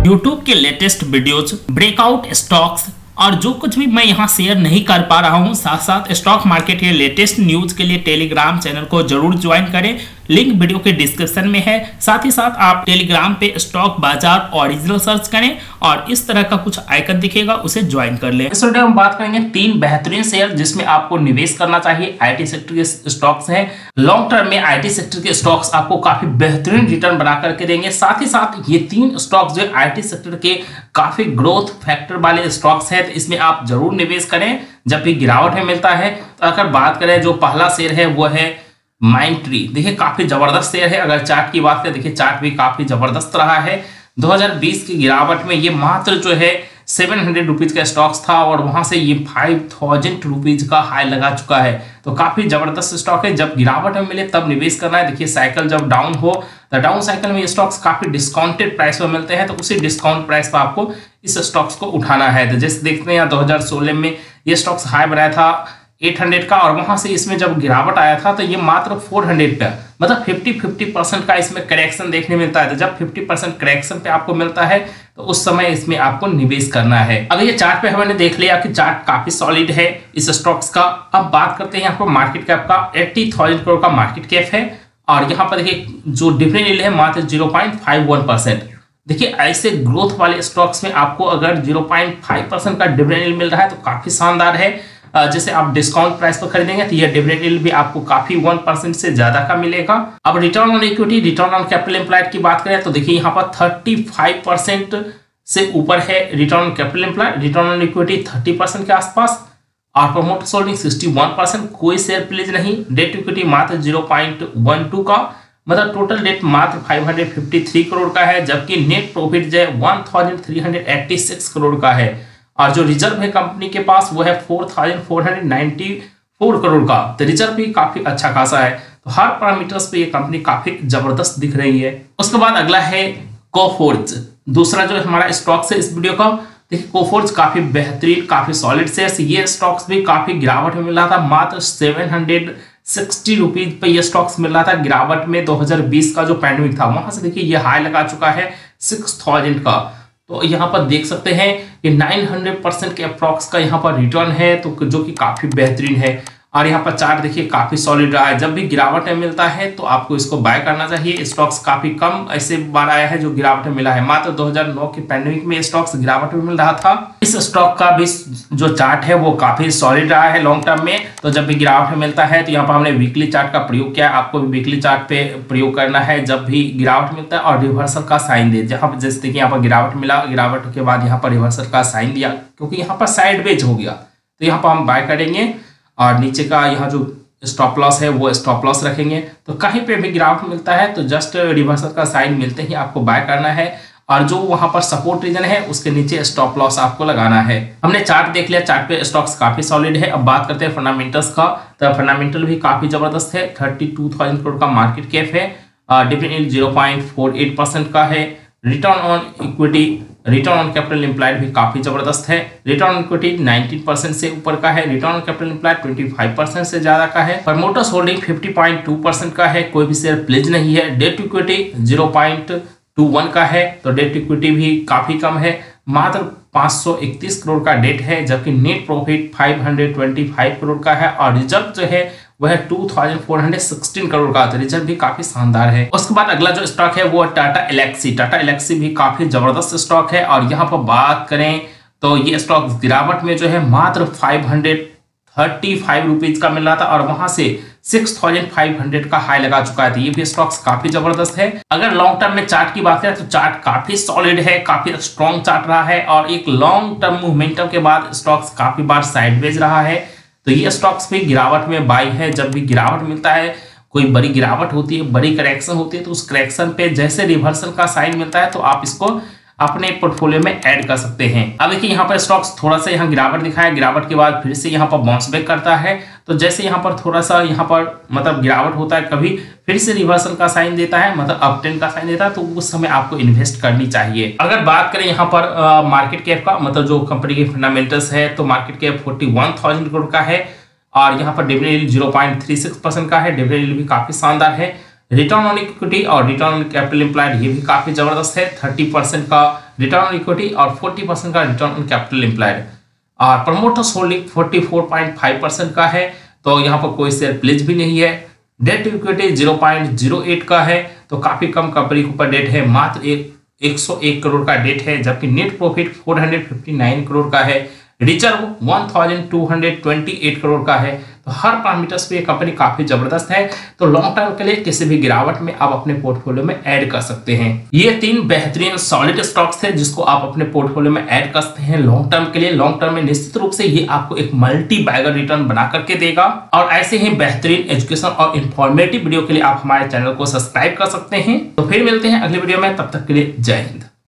YouTube के latest videos, breakout stocks और जो कुछ भी मैं यहाँ शेयर नहीं कर पा रहा हूँ, साथ साथ स्टॉक मार्केट के लेटेस्ट न्यूज के लिए टेलीग्राम चैनल को जरूर ज्वाइन करें। लिंक वीडियो के डिस्क्रिप्शन में है। साथ ही साथ आप टेलीग्राम पे स्टॉक बाजार ओरिजिनल सर्च करें और इस तरह का कुछ आइकन दिखेगा, उसे ज्वाइन कर लें। इस वीडियो में बात करेंगे 3 बेहतरीन शेयर जिसमें आपको निवेश करना चाहिए। आईटी सेक्टर के स्टॉक्स हैं। लॉन्ग टर्म में आईटी सेक्टर के स्टॉक्स आपको काफी बेहतरीन रिटर्न बना करके देंगे। साथ ही साथ ये 3 स्टॉक्स जो आईटी सेक्टर के काफी ग्रोथ फैक्टर वाले स्टॉक्स है, तो इसमें आप जरूर निवेश करें जब भी गिरावट में मिलता है। तो अगर बात करें, जो पहला शेयर है वो है माइंडट्री। देखिए काफी जबरदस्त शेयर है। अगर चार्ट की बात करें, देखिए चार्ट भी काफी जबरदस्त रहा है। 2020 की गिरावट में ये मात्र जो है 700 रुपीज का स्टॉक्स था और वहां से ये 5000 रुपीज का हाई लगा चुका है। तो काफी जबरदस्त स्टॉक है। जब गिरावट में मिले तब निवेश करना है। देखिए साइकिल जब डाउन हो तो डाउन साइकिल में ये स्टॉक्स काफी डिस्काउंटेड प्राइस पर मिलते हैं, तो उसी डिस्काउंट प्राइस पर आपको इस स्टॉक्स को उठाना है। तो जैसे देखते हैं 2016 में ये स्टॉक्स हाई बनाया था 800 का और वहां से इसमें जब गिरावट आया था तो ये मात्र 400 पे, मतलब 50% का इसमें करेक्शन देखने मिलता है। तो जब 50% करेक्शन पे आपको मिलता है तो उस समय इसमें आपको निवेश करना है। अगर ये चार्ट पे हमने देख लिया कि चार्ट काफी सॉलिड है इस स्टॉक्स का। अब बात करते हैं यहाँ पर मार्केट कैप का। 80,000 करोड़ का मार्केट कैप है और यहाँ पर देखिए जो डिविडेंड यील्ड है मात्र 0.51%। देखिए ऐसे ग्रोथ वाले स्टॉक्स में आपको अगर 0.5% का डिविडेंड यील्ड मिल रहा है तो काफी शानदार है। जैसे आप डिस्काउंट प्राइस पर खरीदेंगे तो यह डिविडेंड यील्ड भी आपको काफी 1% से ज्यादा का मिलेगा। अब return on equity, return on capital employed की बात करें तो देखिए यहाँ पर 35% से ऊपर है return on capital employed. Return on equity 30% के आसपास और प्रमोटर्स होल्डिंग 61%। कोई शेयर प्लीज नहीं। डेट इक्विटी मात्र 0.12 का, मतलब टोटल डेट मात्र 553 करोड़ का है, जबकि नेट प्रॉफिट जो है 1386 करोड़ का है और जो रिजर्व है कंपनी के पास वो है 4494 करोड़ का। तो रिजर्व भी काफी अच्छा खासा है। तो हर पैरामीटर्स पे ये कंपनी काफी जबरदस्त दिख रही है। उसके बाद अगला है कोफोर्ज, दूसरा जो हमारा स्टॉक्स है इस वीडियो का। देखिए कोफोर्ज काफी बेहतरीन, काफी सॉलिड शेयर्स। ये स्टॉक्स भी काफी गिरावट में मिल रहा था। मात्र 760 रुपीज पे ये स्टॉक्स मिल रहा था गिरावट में। 2020 का जो पैंडेमिक था वहां से देखिए ये हाई लगा चुका है 6000 का। तो यहाँ पर देख सकते हैं कि 900% के अप्रॉक्स का यहाँ पर रिटर्न है, तो जो कि काफी बेहतरीन है। और यहाँ पर चार्ट देखिए काफी सॉलिड रहा है। जब भी गिरावट में मिलता है तो आपको इसको बाय करना चाहिए। स्टॉक्स काफी कम ऐसे बार आया है जो गिरावट में मिला है। मात्र 2009 के पैंडेमिक में स्टॉक्स गिरावट में मिल रहा था। इस स्टॉक का भी जो चार्ट है वो काफी सॉलिड रहा है लॉन्ग टर्म में। तो जब भी गिरावट में मिलता है तो यहाँ पर हमने वीकली चार्ट का प्रयोग किया। आपको भी वीकली चार्ट पे प्रयोग करना है जब भी गिरावट मिलता है और रिवर्सल का साइन दे। जहाँ पर जैसे देखिए यहाँ पर गिरावट मिला, गिरावट के बाद यहाँ पर रिवर्सल का साइन दिया क्योंकि यहाँ पर साइडवेज हो गया, तो यहाँ पर हम बाय करेंगे और नीचे का यहाँ जो स्टॉप लॉस है वो स्टॉप लॉस रखेंगे। तो कहीं पे भी गिरावट मिलता है तो जस्ट रिवर्सल का साइन मिलते ही आपको बाय करना है और जो वहां पर सपोर्ट रीजन है उसके नीचे स्टॉप लॉस आपको लगाना है। हमने चार्ट देख लिया, चार्ट पे स्टॉक्स काफी सॉलिड है। अब बात करते हैं फंडामेंटल्स का। तो फंडामेंटल भी काफी जबरदस्त है। 32,000 करोड़ का मार्केट कैप है। डिविडेंड यील्ड 0.48% का है। Return on equity, return on capital employed भी काफी जबरदस्त है। रिटर्न ऑन इक्विटी 19% से ऊपर का है। रिटर्न ऑन कैपिटल एम्प्लॉयड 25% से ज्यादा का है। प्रमोटर्स होल्डिंग 50.2% का है। कोई भी शेयर प्लेज नहीं है। डेट इक्विटी 0.21 का है, तो डेट इक्विटी भी काफी कम है। मात्र 531 करोड़ का डेट है, जबकि नेट प्रॉफिट 525 करोड़ का है और रिजर्व जो है वह 2416 करोड़ का। तो रिजर्व भी काफी शानदार है। उसके बाद अगला जो स्टॉक है वो टाटा एलेक्सी। टाटा एलेक्सी भी काफी जबरदस्त स्टॉक है और यहाँ पर बात करें तो ये स्टॉक गिरावट में जो है मात्र 535 रुपीज का मिल रहा था और वहां से 6500 का हाई लगा चुका है। तो ये भी स्टॉक्स काफी जबरदस्त है। अगर लॉन्ग टर्म में चार्ट की बात करें तो चार्ट काफी सॉलिड है, काफी स्ट्रॉन्ग चार्ट रहा है और एक लॉन्ग टर्म मूवमेंटम के बाद स्टॉक्स काफी बार साइडवेज रहा है। तो ये स्टॉक्स भी गिरावट में बाय है। जब भी गिरावट मिलता है, कोई बड़ी गिरावट होती है, बड़ी करेक्शन होती है, तो उस करेक्शन पे जैसे रिवर्सल का साइन मिलता है तो आप इसको अपने पोर्टफोलियो में ऐड कर सकते हैं। अब देखिए यहाँ पर स्टॉक्स थोड़ा सा यहाँ गिरावट दिखाया, गिरावट के बाद फिर से यहाँ पर बाउंस बैक करता है। तो जैसे यहाँ पर थोड़ा सा यहाँ पर मतलब गिरावट होता है, कभी फिर से रिवर्सल का साइन देता है, मतलब अप ट्रेंड का साइन देता है, तो उस समय आपको इन्वेस्ट करनी चाहिए। अगर बात करें यहाँ पर मार्केट कैप का, मतलब जो कंपनी के फंडामेंटल्स है, तो मार्केट कैप 41,000 करोड़ का है और यहाँ पर डिविडेंड यील्ड 0.36% का है। डिविडेंड यील्ड भी काफी शानदार है। रिटर्न ऑन इक्विटी और रिटर्न ऑन कैपिटल एम्प्लॉयड ये भी काफी जबरदस्त है। 30% का रिटर्न ऑन इक्विटी और 40% का रिटर्न ऑन कैपिटल एम्प्लॉयड। और प्रमोटर्स होल्डिंग 44.5% का है, तो यहाँ पर कोई शेयर प्लेज भी नहीं है। डेट टू इक्विटी 0.08 का है, तो काफी कम कंपनी के ऊपर डेट है, मात्र 101 करोड़ का डेट है, जबकि नेट प्रॉफिट 459 करोड़ का है, रिजर्व 1228 करोड़ का है। तो हर पैरामीटर्स पे ये कंपनी काफी जबरदस्त है, तो लॉन्ग टर्म के लिए किसी भी गिरावट में आप अपने पोर्टफोलियो में ऐड कर सकते हैं। ये 3 बेहतरीन सॉलिड स्टॉक्स थे जिसको आप अपने पोर्टफोलियो में ऐड कर सकते हैं लॉन्ग टर्म के लिए। लॉन्ग टर्म में निश्चित रूप से ये आपको एक मल्टी बैगर रिटर्न बना करके देगा। और ऐसे ही बेहतरीन एजुकेशन और इंफॉर्मेटिव वीडियो के लिए आप हमारे चैनल को सब्सक्राइब कर सकते हैं। तो फिर मिलते हैं अगले वीडियो में, तब तक के लिए जय हिंद।